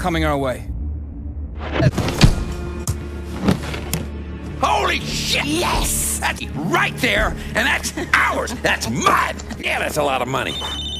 coming our way. Holy shit! Yes! That's right there, and that's ours! That's mine! Yeah, that's a lot of money.